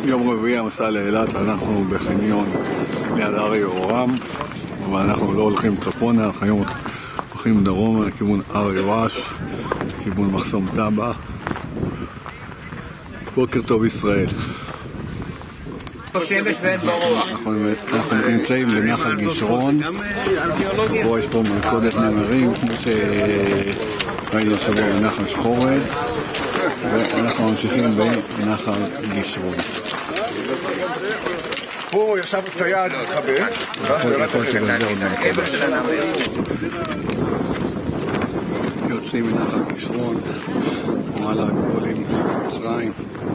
יום רביעי המסע לאילת, אנחנו בחניון ליד הר יהורם, אבל אנחנו לא הולכים צפונה, אנחנו היום הולכים דרומה לכיוון הר יואש, לכיוון מחסום טאבה. בוקר טוב ישראל. אנחנו נמצאים בנחל גישרון, פה יש פה מלכודת נמרים כמו שראינו השבוע בנחל שחורת, ואנחנו ממשיכים בנחל גישרון. פה ישב צייד מתחבא, יוצאים מנחל גישרון מעלה הגבול עם מצרים,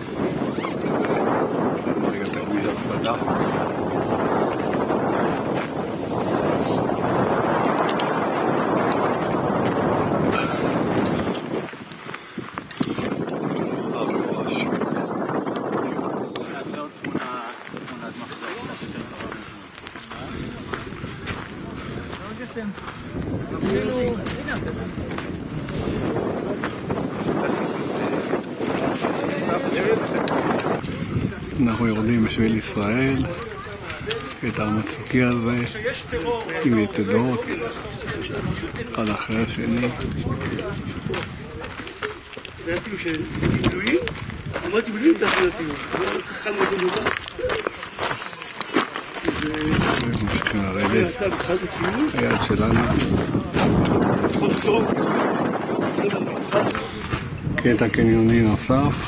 רגע תגביל הפרדה. אנחנו יורדים בשביל ישראל, את המצוקי הזה עם יתדות אחד אחרי השני. ואפילו שבילויים, אמרתי בילויים תחילתיים, אבל חכם לגמרי. ממשיכים לרדת, היד שלנו. קטע קניוני נוסף.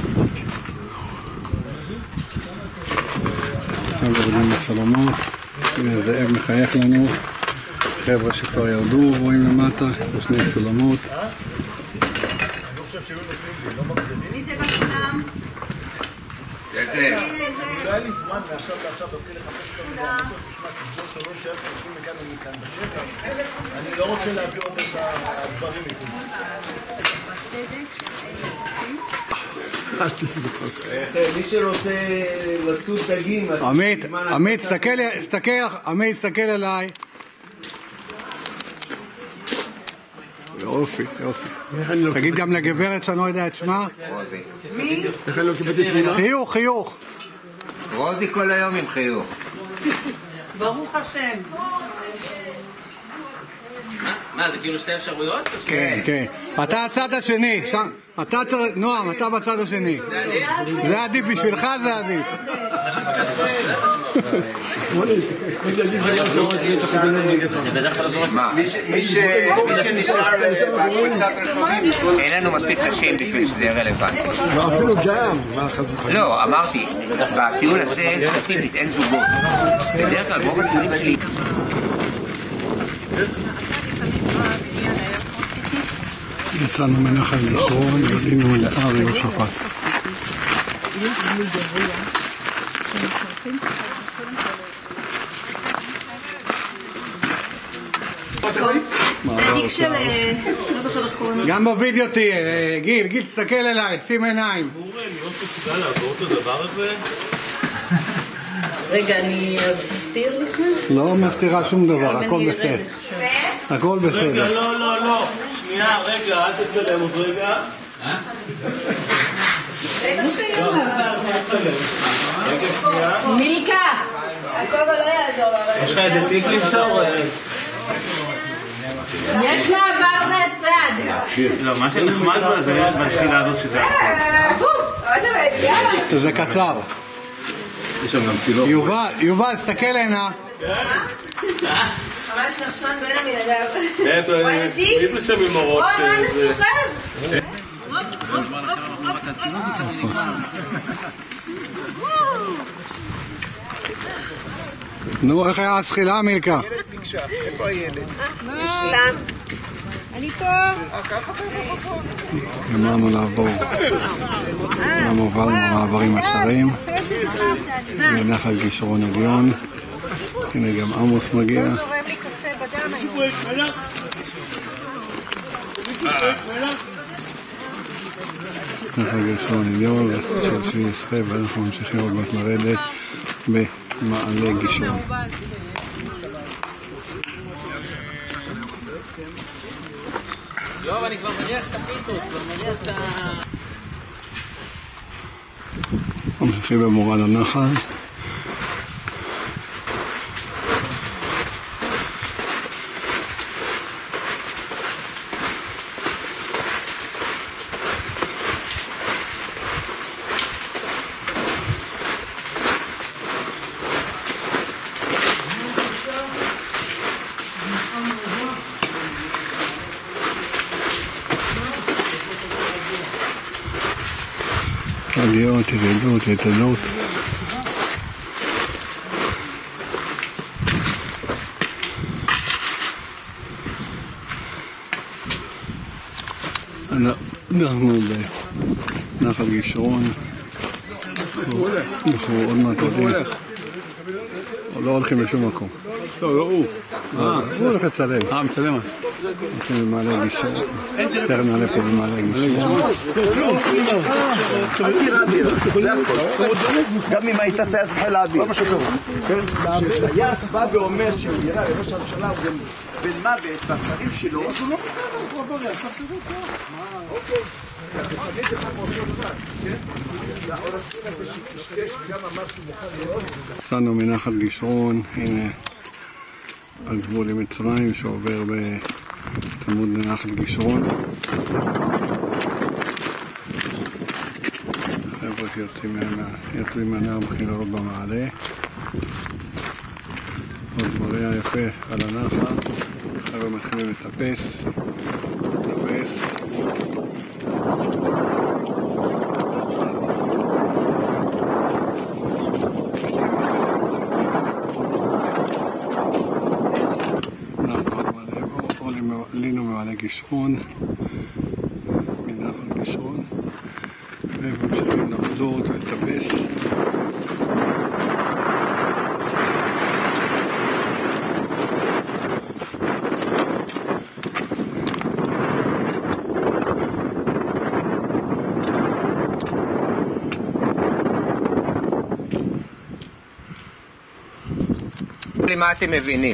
עכשיו יורדים בסלומות, הנה זאב מחייך לנו, חבר'ה שכבר ירדו, רואים למטה, יש שני סלומות. מי זה בכולם? זה זה. לא היה לי זמן מעכשיו להתחיל לחפש תודה. שלא יישאר צריכים מכאן בשטח. אני לא רוצה להביא עוד את הדברים איתי. מי שרוצה לצוד דגים... עמית, תסתכל אליי. יופי. תגיד גם לגברת שאני לא יודע את שמה. מי? חיוך. רוזי כל היום עם חיוך. ברוך השם. מה, זה כאילו שתי אפשרויות? כן. אתה הצד השני. נועם, אתה בצד השני. זה עדיף בשבילך, זה עדיף. מי שנשאר בקבוצת רכבים, אין לנו מספיק נשים בשביל שזה יהיה רלוונטי. ואפילו גם. לא, אמרתי, בטיול הזה ספציפית אין זוגות. בדרך כלל רוב הטיולים שלי... יצאנו מנחל גישרון, יורדים להר יהושפט. תיק של... לא זוכר איך קוראים לו. גם בווידאו תהיה, גיל, תסתכל אליי, שים עיניים. לא תסוגל לעבור את הדבר הזה? רגע, אני אסתיר לפני? לא מסתירה שום דבר, הכל בסדר. הכל בסדר. רגע, לא. שנייה, רגע, אל תצלם עוד רגע. מילכה! הכובע לא יעזור. יש לך איזה תיק למסור? יש לה עבר מהצד. לא, מה שנחמד בתחילה הזאת שזה עכשיו. זה קצר. יש שם גם צילום. יובל, תסתכל הנה. ממש נחשון בין המילדיו. מי זה שם עם אורות? מה אתה סוחב? נו, איך היה הזחילה, מילכה? ילד ביקשה, איפה הילד? שלם. אני פה. אמרנו לעבור למעברים הצרים לנחל גישרון עליון. הנה גם עמוס מגיע. זורם לי קפה בדם היום. נחל גישרון עליון, של שביל סחב, ואנחנו ממשיכים עוד מעט לרדת במעלה גישרון. לא, אבל אני כבר מריח את הפיתות, כבר מריח את ה... ממשיכים במורד הנחל. עליות, ירידות, יתדות. אנחנו בנחל גישרון. אנחנו עוד מעט עולים. לא הולכים לשום מקום. לא הוא. הוא הולך לצלם. מצלם. הולכים במעלה גישרון. תכף נעלה פה במעלה גישרון. גם אם הייתה טייס בחיל האוויר. טייס בא ואומר שהוא יראה לראש הממשלה בן מוות והשרים שלו, אז הוא לא בורח. עכשיו תראו פה. אוקיי. יצאנו מנחל גישרון, הנה הגבול עם מצרים שעובר בצמוד לנחל גישרון. חבר'ה שיוצאים מהנהר מתחילים לראות במעלה. עוד מראה יפה על הנחל, חבר'ה מתחילים לטפס. עלינו ממעלה גישרון, מנחל גישרון, וממשיכים לחדור ולטפס. מה אתם מבינים?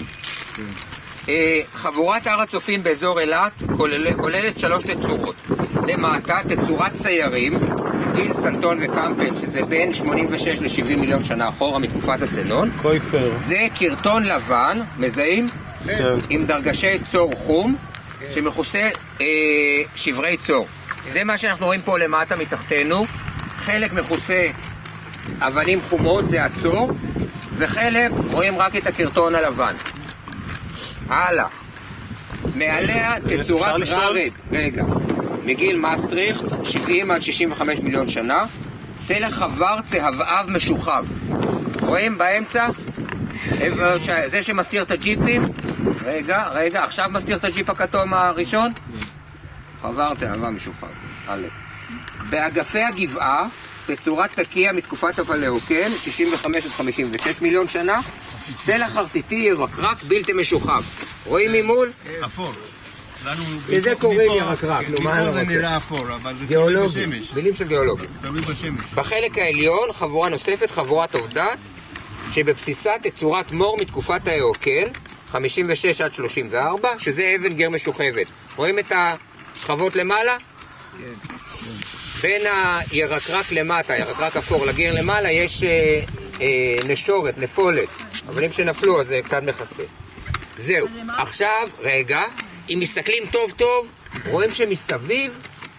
חבורת הר הצופים באזור אילת כוללת 3 תצורות. למטה תצורת סיירים, גיל, סנטון וקמפל, שזה בין 86 ל-70 מיליון שנה אחורה מתקופת הסנון. זה קרטון לבן, מזהים? עם דרגשי צור חום, שמכוסה שברי צור. זה מה שאנחנו רואים פה למטה מתחתנו. חלק מכוסה אבנים חומות, זה הצור, וחלק רואים רק את הקרטון הלבן. הלאה. מעליה תצורת ררד, רגע, מגיל מסטריכט, 70 עד 65 מיליון שנה, סלע חבר צהבהב משוחב. רואים באמצע? זה שמסתיר את הג'יפים, רגע, עכשיו מסתיר את הג'יפ הכתום הראשון? חבר צהבהב משוחב. הלאה. באגפי הגבעה, תצורת תקיע מתקופת הפלאוקן, 65 עד 56 מיליון שנה, סלע חרסיתי ירקרק בלתי משוחב. רואים ממול? אפור. לזה קוראים ירקרק. מפה זה נראה אפור, אבל זה תלוי בשמש. מילים של גיאולוגיה. תלוי בשמש. בחלק העליון חבורה נוספת, חבורת עובדת, שבבסיסה תצורת מור מתקופת האוקן, 56 עד 34, שזה אבן גר משוחבת. רואים את השכבות למעלה? בין הירקרק למטה, ירקרק אפור לגר למעלה, יש נשורת, נפולת. אבנים שנפלו, אז זה קצת מכסה. זהו. עכשיו, רגע, אם מסתכלים טוב טוב, רואים שמסביב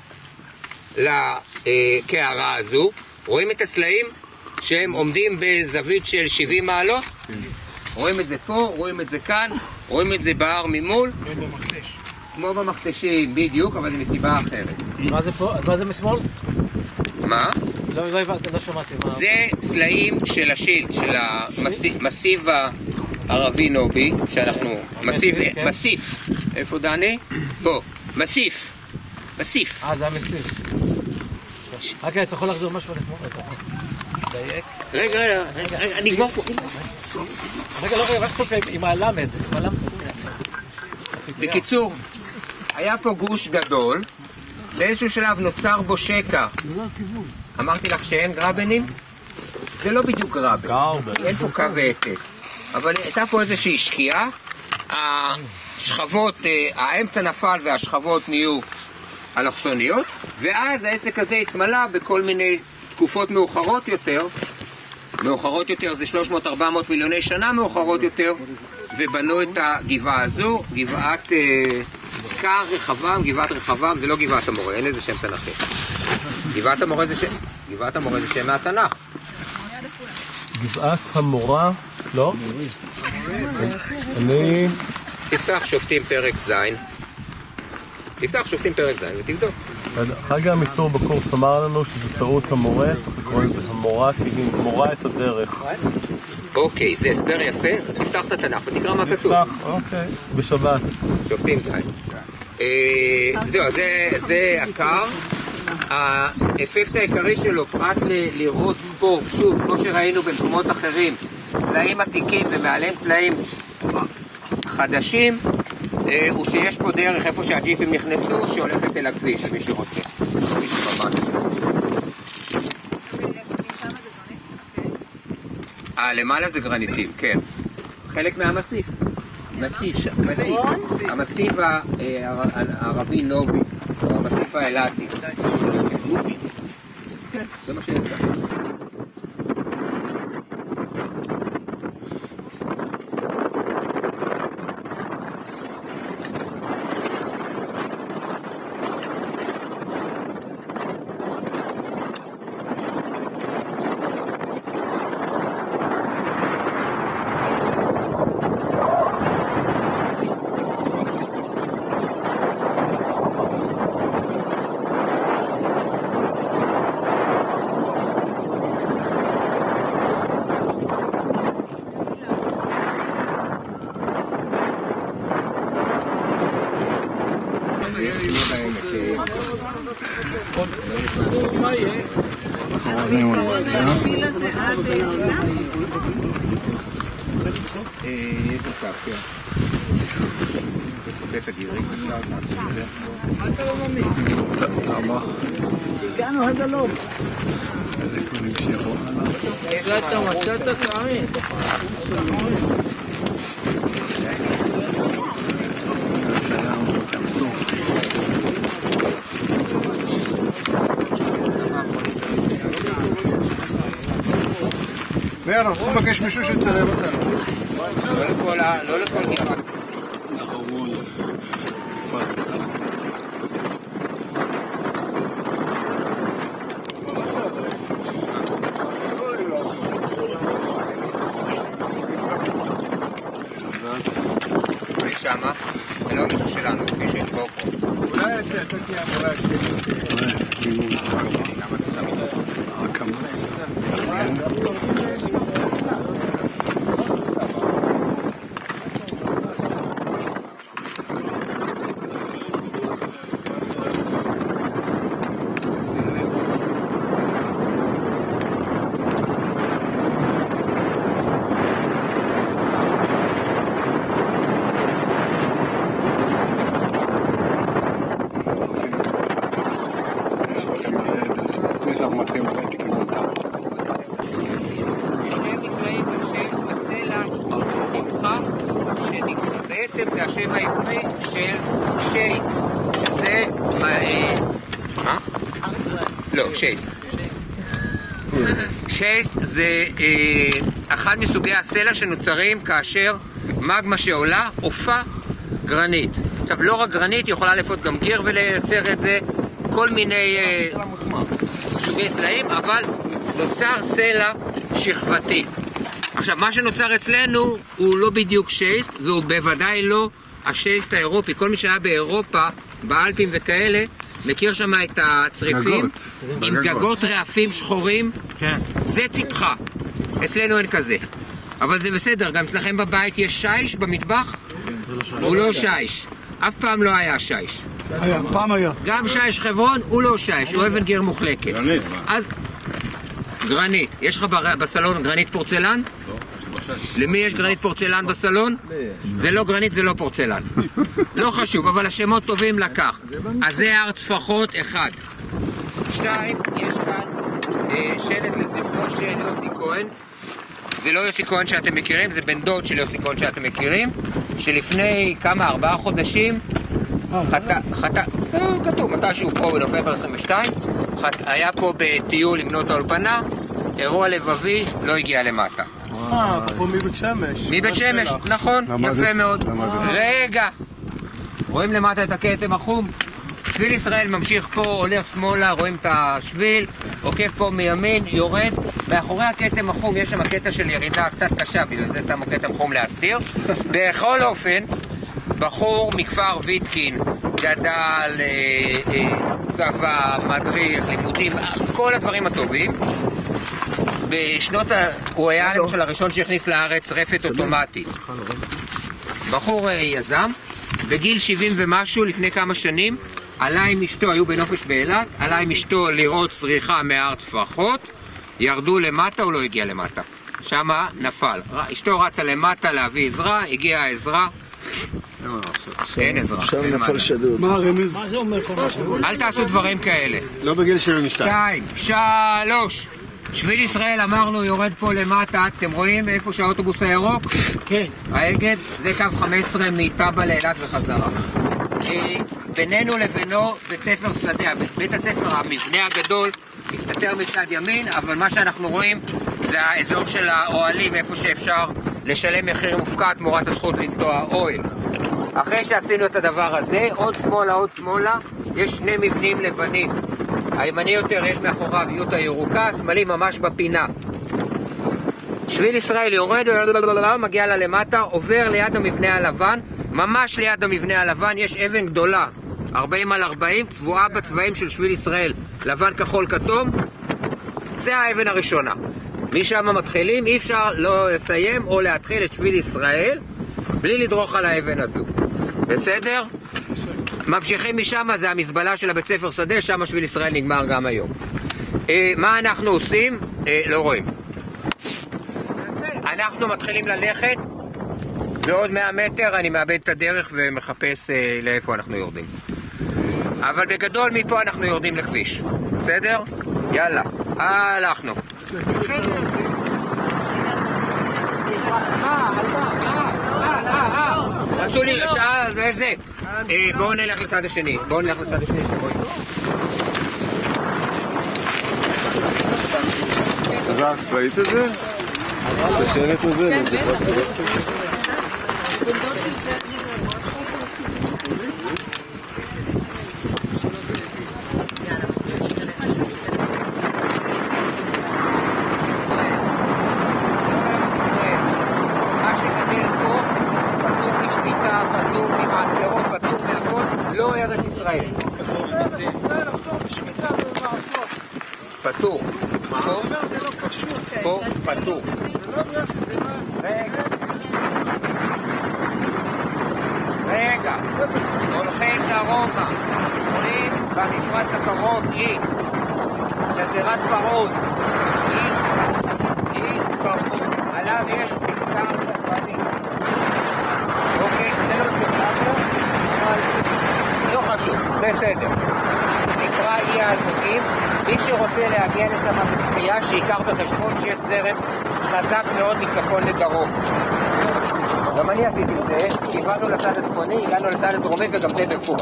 לקערה הזו, רואים את הסלעים שהם עומדים בזווית של 70 מעלות. רואים את זה פה, רואים את זה כאן, רואים את זה בהר ממול. כמו במכתשים, בדיוק, אבל זה מסיבה אחרת. מה זה פה? מה זה משמאל? מה? לא הבנתי, לא שמעתי. זה סלעים של השילד, של המסיב הערבי נובי, שאנחנו... מסיף. איפה דני? פה. מסיף. זה המסיף. רק אתה יכול לחזור משהו דייק? רגע, נגמור פה. רגע, לא, רק פה עם הלמד. בקיצור, היה פה גוש גדול, באיזשהו שלב נוצר בו שקע. אמרתי לך שאין גרבנים? זה לא בדיוק גרבן, אין פה קו העתק, אבל הייתה פה איזושהי שקיעה, השכבות, האמצע נפל והשכבות נהיו אלכסוניות, ואז העסק הזה התמלא בכל מיני תקופות מאוחרות יותר זה 300-400 מיליוני שנה מאוחרות יותר, ובנו את הגבעה הזו, גבעת גבעת רחבעם, זה לא גבעת המורה, אין לזה שם תנ"כי. גבעת המורה זה שם מהתנ"ך. גבעת המורה? לא? אני... תפתח שופטים פרק ז' ותבדוק. חגי המצור בקורס אמר לנו שזה טעות המורה, צריך לקרוא לזה המורה, כי היא מורה את הדרך. אוקיי, זה הסבר יפה, תפתח את התנ"ך ותקרא מה כתוב. אוקיי, בשבת. שופטים ז'. זהו, זה עקר. האפקט העיקרי שלו, פרט לראות פה, שוב, כמו שראינו במקומות אחרים, סלעים עתיקים ומעליהם סלעים חדשים, הוא שיש פה דרך איפה שהג'יפים נכנסו שהולכת אל הכביש, מי שרוצה. למעלה זה גרניטים, כן. חלק מהמסיף. המסיף הערבי נובי, או המסיף האילתי. כן, זה מה שיצא. הגענו עד הלום. הגעת, מצאת פעמים. מאיר, אנחנו מבקש מישהו שתראה אותנו. לא לכל גבעה. שמה, זה לא מישהו שלנו, מישהו את גופו. אולי אתה תהיה המורה שלי. בעצם זה השם העברי של שייס, שזה... מה? לא, שייס. שייס זה אחד מסוגי הסלע שנוצרים כאשר מגמה שעולה עופה גרנית. עכשיו, לא רק גרנית, היא יכולה לפות גם גיר ולייצר את זה, כל מיני סוגי סלעים, אבל נוצר סלע שכבתי. עכשיו, מה שנוצר אצלנו הוא לא בדיוק שייסט, והוא בוודאי לא השייסט האירופי. כל מי שהיה באירופה, באלפים וכאלה, מכיר שם את הצריפים עם גגות רעפים שחורים. כן. זה ציפחה. אצלנו אין כזה. אבל זה בסדר, גם אצלכם בבית יש שיש במטבח? הוא לא שיש. אף פעם לא היה שיש. פעם היה. גם שיש חברון הוא לא שיש, הוא אבן גיר מוחלקת. אז גרנית. יש לך בסלון גרנית פורצלן? למי יש גרנית פורצלן בסלון? זה לא גרנית ולא פורצלן. לא חשוב, אבל השמות טובים לקח. אז זה הר טפחות אחד. 2, יש כאן שלט לזכרו של יוסי כהן. זה לא יוסי כהן שאתם מכירים, זה בן דוד של יוסי כהן שאתם מכירים, שלפני כמה, 4 חודשים כתוב, מתישהו פה בנובמבר 22, היה פה בטיול עם בנות האולפנה, אירוע לבבי, לא הגיע למטה. פה מבית שמש. מבית שמש, נכון, יפה מאוד. רגע, רואים למטה את הכתם החום? שביל ישראל ממשיך פה, הולך שמאלה, רואים את השביל, עוקף פה מימין, יורד, מאחורי הכתם החום יש שם קטע של ירידה קצת קשה, בגלל זה שמו כתם חום להסתיר. בכל אופן, בחור מכפר ויטקין, גדל, צבא, מדריך, לימודים, כל הדברים הטובים. הוא היה למשל הראשון שהכניס לארץ רפת אוטומטית. בחור יזם, בגיל 70 ומשהו, לפני כמה שנים, עלה עם אשתו, היו בנופש באילת, עלה עם אשתו לראות צריכה מהר טפחות, ירדו למטה, הוא לא הגיע למטה. שמה נפל. אשתו רצה למטה להביא עזרה, הגיעה העזרה. אין עזרה. עכשיו נפל שדוד. מה הרמז? מה זה אומר כל משהו? אל תעשו דברים כאלה. לא בגיל 72. 2, 3. שביל ישראל אמרנו יורד פה למטה, אתם רואים איפה שהאוטובוס הירוק? כן. האגד זה קו 15 מטאבה לאילת וחזרה. בינינו לבינו בית ספר שדה, בית הספר המבנה הגדול מסתתר מצד ימין, אבל מה שאנחנו רואים זה האזור של האוהלים, איפה שאפשר לשלם מחיר מופקע תמורת הזכות לנטוע אוהל. אחרי שעשינו את הדבר הזה, עוד שמאלה, יש שני מבנים לבנים. הימני יותר יש מאחוריו יוטה ירוקה, שמאלי ממש בפינה. שביל ישראל יורד, מגיע לה למטה, עובר ליד המבנה הלבן, ממש ליד המבנה הלבן יש אבן גדולה, 40 על 40, צבועה בצבעים של שביל ישראל, לבן כחול כתום, זה האבן הראשונה. משם מתחילים, אי אפשר לא לסיים או להתחיל את שביל ישראל בלי לדרוך על האבן הזו. בסדר? ממשיכים משם, זה המזבלה של הבית ספר שדה, שם שביל ישראל נגמר גם היום. מה אנחנו עושים? לא רואים. אנחנו מתחילים ללכת, ועוד 100 מטר אני מאבד את הדרך ומחפש לאיפה אנחנו יורדים. אבל בגדול מפה אנחנו יורדים לכביש. בסדר? יאללה, הלכנו. רצו לי לשעה, זה. בואו נלך לצד השני. זה הסרעית הזה? את השלט הזה? פטור. פה פטור. רגע. הולכים דרומה. רואים במפרץ הקרוב אי. גזירת פרעון. אי פרעון. עליו יש בקר צלבני. אוקיי, זה לא צלבני, אבל לא חשוב. בסדר. נקרא אי האלמוגים. מי שרוצה להגיע לשם בצפייה, שיקח בחשבון שיש זרם חזק מאוד מצפון לדרום. גם אני עשיתי את זה, כיוונו לצד הצפוני, הגענו לצד הדרומי וגם זה בפוק.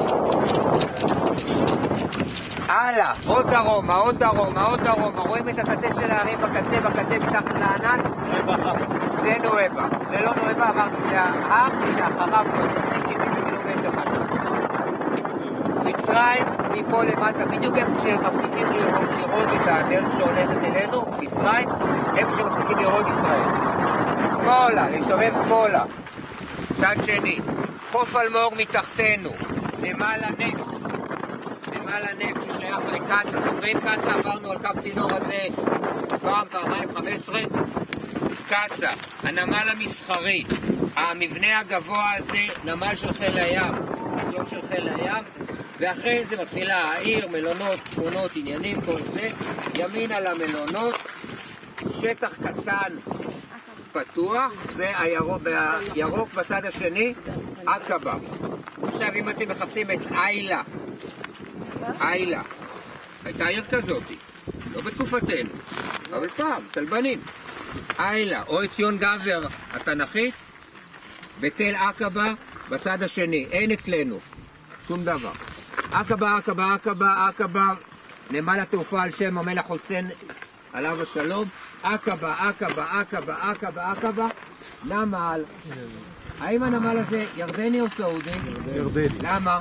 הלאה, עוד דרומה, רואים את הקצה של הערים בקצה מתחת לענן? זה נואבה. זה לא נואבה, אמרנו, זה ההר, זה אחריו 60 קילומטר משהו. מצרים, מפה למטה, בדיוק איפה שמפסיקים לראות את הדרך שהולכת אלינו, מצרים, איפה שמפסיקים לראות ישראל. שמאלה, להסתובב שמאלה. צד שני, חוף אלמור מתחתנו, למעלה נפט ששייך לקצה, זוכרים קצה, עברנו על קו צינור הזה פעמיים 15, קצה, הנמל המסחרי, המבנה הגבוה הזה, נמל של חיל הים, אזור של חיל הים, ואחרי זה מתחילה העיר, מלונות, שכונות, עניינים, כל זה, ימין על המלונות, שטח קטן פתוח, והירוק בצד השני, עקבה. עכשיו אם אתם מחפשים את איילה, הייתה עיר כזאת, לא בתקופתנו, אבל פעם, צלבנים. איילה, או את ציון גבר התנ"כית, בתל עקבה בצד השני, אין אצלנו. שום דבר. עקבה, עקבה, עקבה, עקבה, נמל התעופה על שם המלך חוסיין עליו השלום, עקבה, עקבה, עקבה, עקבה, עקבה, נמל. האם הנמל הזה ירדני או סעודי? ירדני. למה?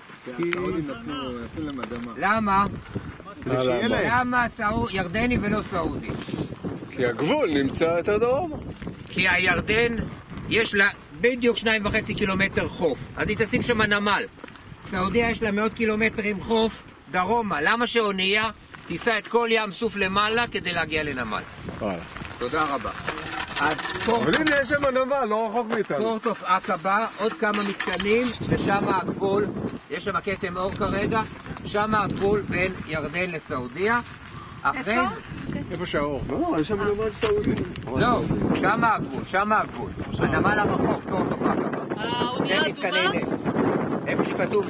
למה? למה ירדני ולא סעודי? כי הגבול נמצא יותר דרומה. כי הירדן יש לה בדיוק 2.5 קילומטר חוף, אז היא תשים שם נמל. סעודיה יש לה 100 קילומטרים חוף דרומה. למה שאונייה תיסע את כל ים סוף למעלה כדי להגיע לנמל? תודה רבה. אבל הנה יש שם נמל, לא רחוק מאיתנו. פורט אוף עקבה, עוד כמה מתקנים, ושם הגבול, יש שם כתם אור כרגע, שם הגבול בין ירדן לסעודיה. איפה? איפה שהאור? לא, יש שם נמל סעודי. לא, שם הגבול, שם הגבול. הנמל הרחוק, פורט אוף עקבה. האונייה אדומה? איפה שכתוב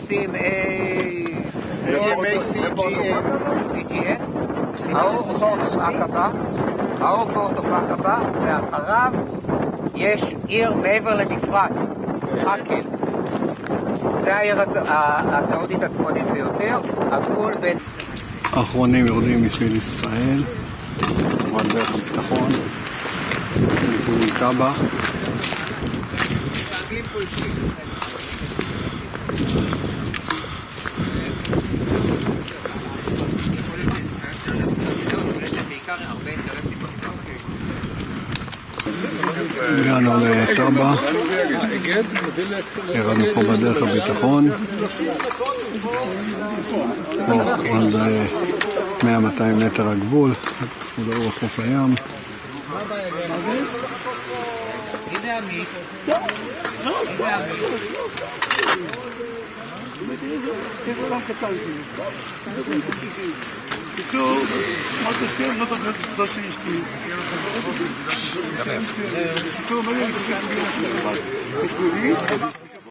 CMA-CGA, האור פורט אוף עקבה, האור פורט אוף עקבה, ואחריו יש עיר מעבר למפרץ, עקל. זה העיר הסעודית הצפונית ביותר, הגבול בין... האחרונים יורדים משביל ישראל, כמובן דרך הביטחון, לכיוון קאבה. הגענו לקאבה, ירדנו פה בדרך הביטחון, פה עוד 100-200 מטר הגבול, אנחנו לאורך חוף הים. הנה עמית, הנה עמית. קיצור, עוד הסכם, זאת שאשתי. קיצור, מה זה?